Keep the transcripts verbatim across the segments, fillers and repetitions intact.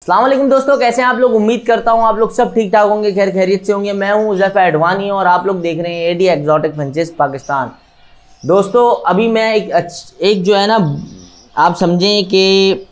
अस्सलाम वालेकुम दोस्तों, कैसे हैं आप लोग। उम्मीद करता हूं आप लोग सब ठीक ठाक होंगे, खैर खैरियत से होंगे। मैं हूं उज़ैफ़ा एडवानी और आप लोग देख रहे हैं एडी एक्सोटिक फंचेस पाकिस्तान। दोस्तों अभी मैं एक एक जो है ना, आप समझें कि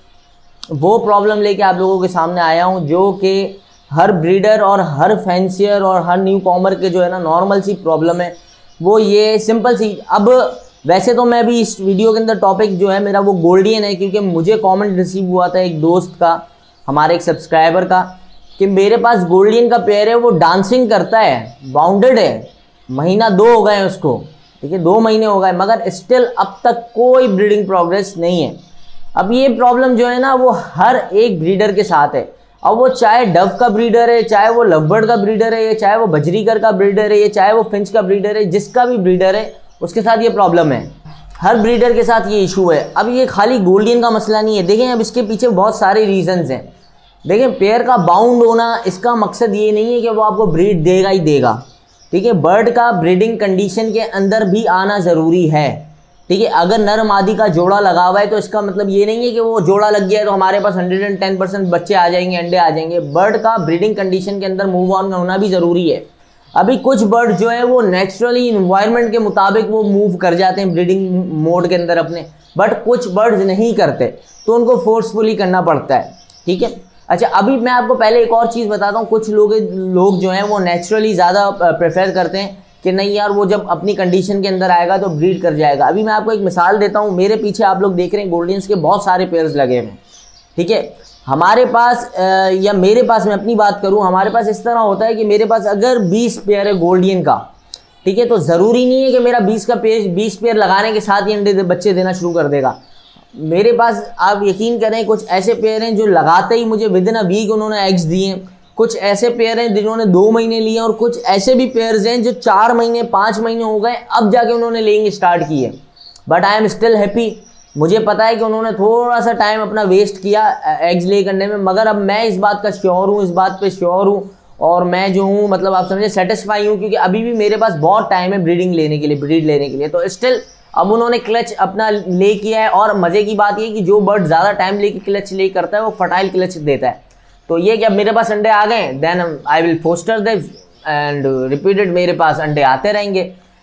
वो प्रॉब्लम लेके आप लोगों के सामने आया हूं जो कि हर ब्रीडर और हर फैंसियर और हर न्यू कॉमर के जो है ना नॉर्मल सी प्रॉब्लम है। वो ये सिंपल सी, अब वैसे तो मैं भी इस वीडियो के अंदर टॉपिक जो है मेरा वो गोल्डियन है, क्योंकि मुझे कमेंट रिसीव हुआ था एक दोस्त का, हमारे एक सब्सक्राइबर का, कि मेरे पास गोल्डियन का पेयर है, वो डांसिंग करता है, बाउंडेड है, महीना दो हो गए उसको, ठीक है, दो महीने हो गए, मगर स्टिल अब तक कोई ब्रीडिंग प्रोग्रेस नहीं है। अब ये प्रॉब्लम जो है ना वो हर एक ब्रीडर के साथ है। अब वो चाहे डव का ब्रीडर है, चाहे वो लवबर्ड का ब्रीडर है, चाहे वो बजरीकर का ब्रीडर है, चाहे वो फिंच का ब्रीडर है, जिसका भी ब्रीडर है उसके साथ ये प्रॉब्लम है। हर ब्रीडर के साथ ये इशू है। अब ये खाली गोल्डियन का मसला नहीं है, देखें अब इसके पीछे बहुत सारे रीजंस हैं। देखें, पेयर का बाउंड होना, इसका मकसद ये नहीं है कि वो आपको ब्रीड देगा ही देगा, ठीक है। बर्ड का ब्रीडिंग कंडीशन के अंदर भी आना ज़रूरी है, ठीक है। अगर नर मादी का जोड़ा लगा हुआ है तो इसका मतलब ये नहीं है कि वो जोड़ा लग गया है तो हमारे पास हंड्रेड एंड टेन परसेंट बच्चे आ जाएंगे, अंडे आ जाएंगे। बर्ड का ब्रीडिंग कंडीशन के अंदर मूव ऑन होना भी ज़रूरी है। अभी कुछ बर्ड जो है वो नेचुरली इन्वायरमेंट के मुताबिक वो मूव कर जाते हैं ब्रीडिंग मोड के अंदर अपने, बट कुछ बर्ड्स नहीं करते, तो उनको फोर्सफुली करना पड़ता है, ठीक है। अच्छा, अभी मैं आपको पहले एक और चीज़ बताता हूँ। कुछ लोग लोग जो हैं वो नेचुरली ज़्यादा प्रेफर करते हैं कि नहीं यार, वो जब अपनी कंडीशन के अंदर आएगा तो ब्रीड कर जाएगा। अभी मैं आपको एक मिसाल देता हूँ। मेरे पीछे आप लोग देख रहे हैं गोल्डियंस के बहुत सारे पेयर्स लगे हुए हैं, ठीक है। हमारे पास या मेरे पास, मैं अपनी बात करूँ, हमारे पास इस तरह होता है कि मेरे पास अगर बीस पेयर है गोल्डियन का, ठीक है, तो ज़रूरी नहीं है कि मेरा बीस का पेयर बीस पेयर लगाने के साथ ही अंडे दे, बच्चे देना शुरू कर देगा। मेरे पास आप यकीन करें कुछ ऐसे पेयर हैं जो लगाते ही मुझे विद इन अ वीक उन्होंने एग्स दिए हैं, कुछ ऐसे पेयर हैं जिन्होंने दो महीने लिए, और कुछ ऐसे भी पेयर्स हैं जो चार महीने पाँच महीने हो गए अब जाके उन्होंने लेंगे स्टार्ट किए। But I am still happy. मुझे पता है कि उन्होंने थोड़ा सा टाइम अपना वेस्ट किया एग्स ले करने में, मगर अब मैं इस बात का श्योर हूँ, इस बात पे श्योर हूँ, और मैं जो हूँ मतलब आप समझे सेटिस्फाई हूँ, क्योंकि अभी भी मेरे पास बहुत टाइम है ब्रीडिंग लेने के लिए, ब्रीड लेने के लिए। तो स्टिल अब उन्होंने क्लच अपना ले किया है, और मज़े की बात ये कि जो बर्ड ज़्यादा टाइम लेके क्लच ले करता है वो फर्टाइल क्लच देता है। तो ये कि अब मेरे पास अंडे आ गए, then I will foster they and repeated मेरे पास अंडे आते रहेंगे।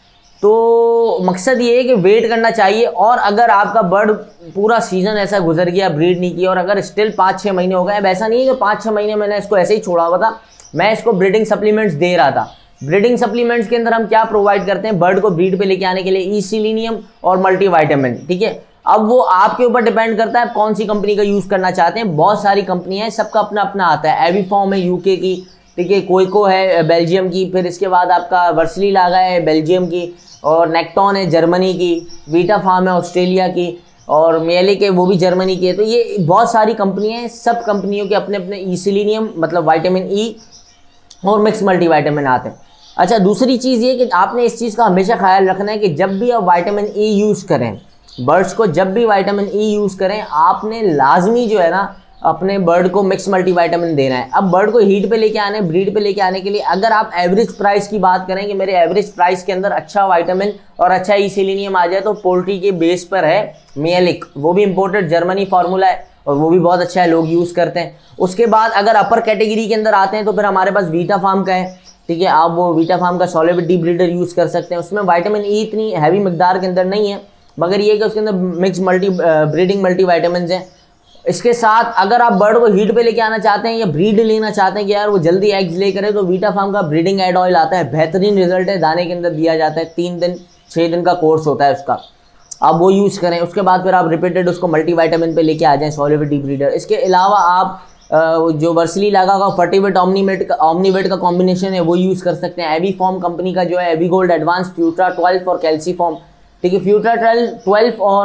तो मकसद ये है कि वेट करना चाहिए। और अगर आपका बर्ड पूरा सीज़न ऐसा गुजर गया, ब्रीड नहीं किया, और अगर स्टिल पाँच छः महीने हो गए, अब ऐसा नहीं है कि पाँच छः महीने मैंने इसको ऐसे ही छोड़ा हुआ था, मैं इसको ब्रीडिंग सप्लीमेंट्स दे रहा था। ब्रीडिंग सप्लीमेंट्स के अंदर हम क्या प्रोवाइड करते हैं बर्ड को ब्रीड पे लेके आने के लिए? ई सेलेनियम और मल्टीविटामिन, ठीक है। अब वो आपके ऊपर डिपेंड करता है कौन सी कंपनी का यूज़ करना चाहते हैं। बहुत सारी कंपनियां हैं, सबका अपना अपना आता है। एविफॉर्म है यूके की, ठीक है, कोइको है बेल्जियम की, फिर इसके बाद आपका वर्सली लागा है बेल्जियम की, और नेक्टॉन है जर्मनी की, वीटा फार्म है ऑस्ट्रेलिया की, और मेलिक है वो भी जर्मनी की है। तो ये बहुत सारी कंपनियाँ हैं, सब कंपनियों के अपने अपने ई सेलेनियम मतलब वाइटामिन ई और मिक्स मल्टीविटामिन आते हैं। अच्छा, दूसरी चीज़ ये कि आपने इस चीज़ का हमेशा ख्याल रखना है कि जब भी आप विटामिन ई यूज़ करें, बर्ड्स को जब भी विटामिन ई यूज़ करें, आपने लाजमी जो है ना अपने बर्ड को मिक्स मल्टीविटामिन देना है। अब बर्ड को हीट पे लेके आने, ब्रीड पे लेके आने के लिए अगर आप एवरेज प्राइस की बात करें कि मेरे एवरेज प्राइस के अंदर अच्छा विटामिन और अच्छा ई सेलेनियम आ जाए, तो पोल्ट्री के बेस पर है मेलिक, वो भी इम्पोर्टेड जर्मनी फार्मूला है और वो भी बहुत अच्छा है, लोग यूज़ करते हैं। उसके बाद अगर अपर कैटेगरी के अंदर आते हैं तो फिर हमारे पास वीटा फार्म का है, ठीक है। आप वो वीटा फार्म का सॉलिड डी ब्रीडर यूज़ कर सकते हैं। उसमें विटामिन ई इतनी हैवी मिकदार के अंदर नहीं है, मगर ये कि उसके अंदर मिक्स मल्टी ब्रीडिंग मल्टीविटामिन्स हैं। इसके साथ अगर आप बर्ड को हीट पे लेके आना चाहते हैं या ब्रीड लेना चाहते हैं कि यार वो जल्दी एग्स ले करे, तो वीटा फार्म का ब्रीडिंग एड ऑयल आता है, बेहतरीन रिजल्ट है, दाने के अंदर दिया जाता है, तीन दिन छः दिन का कोर्स होता है उसका, आप वो यूज़ करें। उसके बाद फिर आप रिपीटेड उसको मल्टीविटामिन पे लेके आ जाएं, सॉलिड डी ब्रीडर। इसके अलावा आप जो वर्सली लगा का फर्टिवेट ऑमनीमेट का ऑमनीवेट का कॉम्बिनेशन है वो यूज़ कर सकते हैं। एवीफॉर्म कंपनी का जो है एवीगोल्ड एडवांस फ्यूट्रा ट्वेल्व और कैल्सीफॉर्म, ठीक है, फ्यूट्रा ट्वेल्व और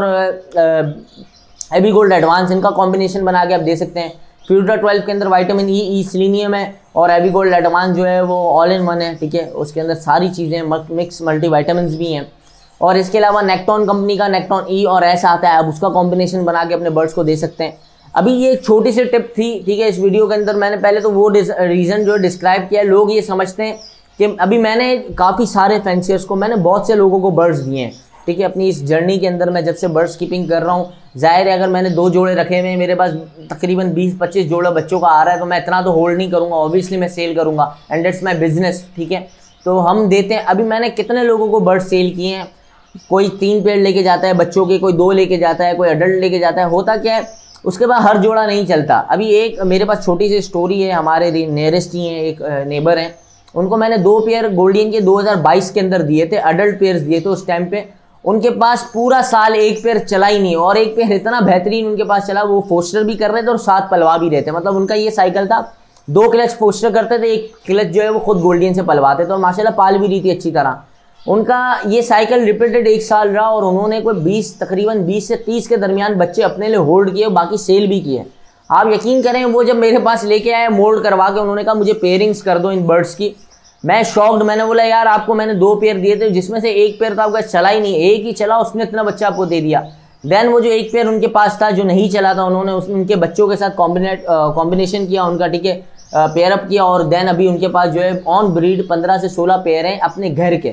एवीगोल्ड एडवांस, इनका कॉम्बिनेशन बना के आप दे सकते हैं। फ्यूट्रा ट्वेल्व के अंदर विटामिन ई, ई सेलेनियम है, और एवीगोल्ड एडवांस जो है वो ऑल इन वन है, ठीक है, उसके अंदर सारी चीज़ें मिक्स मल्टीविटामिन्स भी हैं। और इसके अलावा नेक्टॉन कंपनी का नेक्टॉन ई और एस आता है, अब उसका कॉम्बिनेशन बना के अपने बर्ड्स को दे सकते हैं। अभी ये एक छोटी सी टिप थी, ठीक है, इस वीडियो के अंदर मैंने पहले तो वो रीज़न जो डिस्क्राइब किया। लोग ये समझते हैं कि अभी मैंने काफ़ी सारे फैंसियर्स को, मैंने बहुत से लोगों को बर्ड्स दिए हैं, ठीक है। अपनी इस जर्नी के अंदर मैं जब से बर्ड्स कीपिंग कर रहा हूँ, जाहिर है अगर मैंने दो जोड़े रखे हुए हैं, मेरे पास तकरीबन बीस पच्चीस जोड़ा बच्चों का आ रहा है, तो मैं इतना तो होल्ड नहीं करूँगा, ऑब्वियसली मैं सेल करूँगा एंड इट्स माई बिजनेस, ठीक है। तो हम देते हैं, अभी मैंने कितने लोगों को बर्ड सेल किए हैं, कोई तीन पेड़ लेके जाता है बच्चों के, कोई दो लेके जाता है, कोई अडल्ट लेके जाता है। होता क्या है उसके बाद हर जोड़ा नहीं चलता। अभी एक मेरे पास छोटी सी स्टोरी है, हमारे नियरेस्ट ही हैं, एक नेबर हैं, उनको मैंने दो पेयर गोल्डियन के दो हज़ार बाईस के अंदर दिए थे, अडल्ट पेयर्स दिए थे उस टाइम पे। उनके पास पूरा साल एक पेयर चला ही नहीं, और एक पेयर इतना बेहतरीन उनके पास चला, वो फोस्टर भी कर रहे थे और साथ पलवा भी रहे थे। मतलब उनका ये साइकिल था, दो क्लच फोस्टर करते थे, एक क्लच जो है वो खुद गोल्डियन से पलवाते थे, और माशाल्लाह पाल भी रही थी अच्छी तरह। उनका ये साइकिल रिपीटेड एक साल रहा, और उन्होंने कोई बीस तकरीबन बीस से तीस के दरमियान बच्चे अपने लिए होल्ड किए, बाकी सेल भी किए। आप यकीन करें वो जब मेरे पास लेके आए मोल्ड करवा के, उन्होंने कहा मुझे पेयरिंग्स कर दो इन बर्ड्स की। मैं शॉक्ड, मैंने बोला यार आपको मैंने दो पेयर दिए थे जिसमें से एक पेयर तो आपका चला ही नहीं, एक ही चला, उसने इतना बच्चा आपको दे दिया। देन वो जो एक पेयर उनके पास था जो नहीं चला था, उन्होंने उस उनके बच्चों के साथ कॉम्बिनेट कॉम्बिनेशन किया उनका, ठीक है, पेयर अप किया, और देन अभी उनके पास जो है ऑन ब्रीड पंद्रह से सोलह पेयर हैं अपने घर के।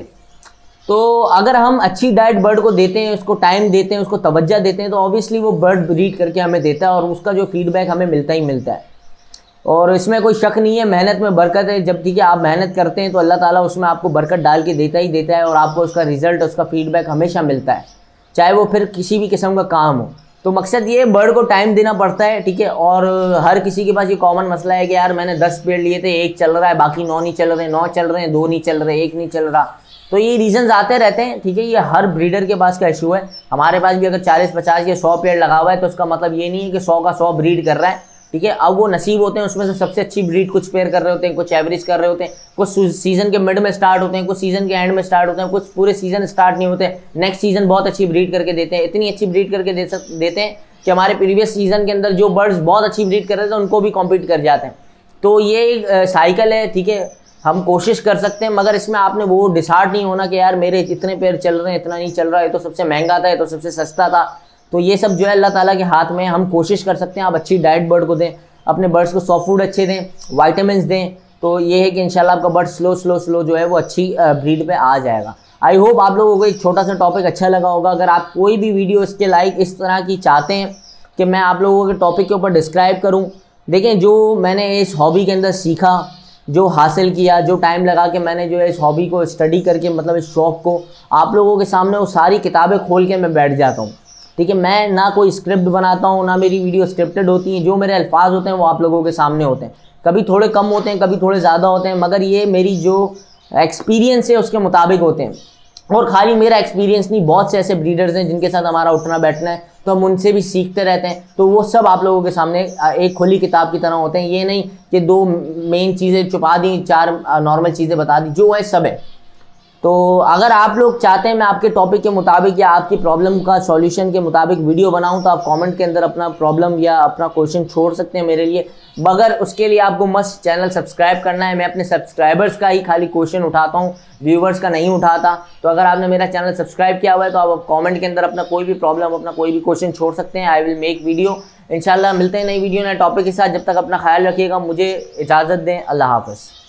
तो अगर हम अच्छी डाइट बर्ड को देते हैं, उसको टाइम देते हैं, उसको तवज्जो देते हैं, तो ऑब्वियसली वो बर्ड ब्रीड करके हमें देता है, और उसका जो फीडबैक हमें मिलता ही मिलता है। और इसमें कोई शक नहीं है, मेहनत में बरकत है। जब ठीक है आप मेहनत करते हैं तो अल्लाह ताला उसमें आपको बरकत डाल के देता ही देता है, और आपको उसका रिजल्ट, उसका फीडबैक हमेशा मिलता है, चाहे वो फिर किसी भी किस्म का काम हो। तो मकसद ये बर्ड को टाइम देना पड़ता है, ठीक है। और हर किसी के पास ये कॉमन मसला है कि यार मैंने दस पेड़ लिए थे, एक चल रहा है, बाकी नौ नहीं चल रहे, नौ चल रहे हैं, दो नहीं चल रहे, एक नहीं चल रहा। तो ये रीजंस आते रहते हैं, ठीक है। ये हर ब्रीडर के पास का इशू है। हमारे पास भी अगर चालीस पचास या सौ पेड़ लगा हुआ है तो उसका मतलब ये नहीं है कि सौ का सौ ब्रीड कर रहा है, ठीक है। अब वो नसीब होते हैं, उसमें से सबसे अच्छी ब्रीड कुछ पेयर कर रहे होते हैं, कुछ एवरेज कर रहे होते हैं, कुछ सीजन के मिड में स्टार्ट होते हैं, कुछ सीजन के एंड में स्टार्ट होते हैं, कुछ पूरे सीजन स्टार्ट नहीं होते, नेक्स्ट सीजन बहुत अच्छी ब्रीड करके देते हैं। इतनी अच्छी ब्रीड करके दे सक देते हैं कि हमारे प्रीवियस सीजन के अंदर जो बर्ड्स बहुत अच्छी ब्रीड कर रहे थे उनको भी कॉम्पीट कर जाते हैं। तो ये एक साइकिल है, ठीक है। हम कोशिश कर सकते हैं, मगर इसमें आपने वो डिसाइड नहीं होना कि यार मेरे इतने पेयर चल रहे हैं, इतना नहीं चल रहा है, तो सबसे महंगा था, ये तो सबसे सस्ता था। तो ये सब जो है अल्लाह ताला के हाथ में। हम कोशिश कर सकते हैं आप अच्छी डाइट बर्ड को दें, अपने बर्ड्स को सॉफ्ट फूड अच्छे दें, वाइटामिन दें, तो ये है कि इंशाल्लाह आपका बर्ड स्लो स्लो स्लो जो है वो अच्छी ब्रीड पे आ जाएगा। आई होप आप लोगों को एक छोटा सा टॉपिक अच्छा लगा होगा। अगर आप कोई भी वीडियो इसके लाइक इस तरह की चाहते हैं कि मैं आप लोगों के टॉपिक के ऊपर डिस्क्राइब करूं, देखें जो मैंने इस हॉबी के अंदर सीखा, जो हासिल किया, जो टाइम लगा के मैंने जो है इस हॉबी को स्टडी करके, मतलब इस शौक़ को आप लोगों के सामने वो सारी किताबें खोल के मैं बैठ जाता हूँ, ठीक है। मैं ना कोई स्क्रिप्ट बनाता हूँ, ना मेरी वीडियो स्क्रिप्टेड होती हैं। जो मेरे अल्फाज होते हैं वो आप लोगों के सामने होते हैं, कभी थोड़े कम होते हैं, कभी थोड़े ज़्यादा होते हैं, मगर ये मेरी जो एक्सपीरियंस है उसके मुताबिक होते हैं। और खाली मेरा एक्सपीरियंस नहीं, बहुत से ऐसे ब्रीडर्स हैं जिनके साथ हमारा उठना बैठना है, तो हम उनसे भी सीखते रहते हैं। तो वो सब आप लोगों के सामने एक खुली किताब की तरह होते हैं। ये नहीं कि दो मेन चीज़ें छुपा दी, चार नॉर्मल चीज़ें बता दी, जो है सब है। तो अगर आप लोग चाहते हैं मैं आपके टॉपिक के मुताबिक या आपकी प्रॉब्लम का सॉल्यूशन के मुताबिक वीडियो बनाऊं, तो आप कमेंट के अंदर अपना प्रॉब्लम या अपना क्वेश्चन छोड़ सकते हैं मेरे लिए। मगर उसके लिए आपको मस्ट चैनल सब्सक्राइब करना है। मैं अपने सब्सक्राइबर्स का ही खाली क्वेश्चन उठाता हूं, व्यूवर्स का नहीं उठाता। तो अगर आपने मेरा चैनल सब्सक्राइब किया हुआ है तो आप कॉमेंट के अंदर अपना कोई भी प्रॉब्लम, अपना कोई भी क्वेश्चन छोड़ सकते हैं। I will make video. इंशाल्लाह मिलते हैं नई वीडियो नए टॉपिक के साथ। जब तक अपना ख्याल रखिएगा। मुझे इजाज़त दें। अल्लाह हाफ़िज़।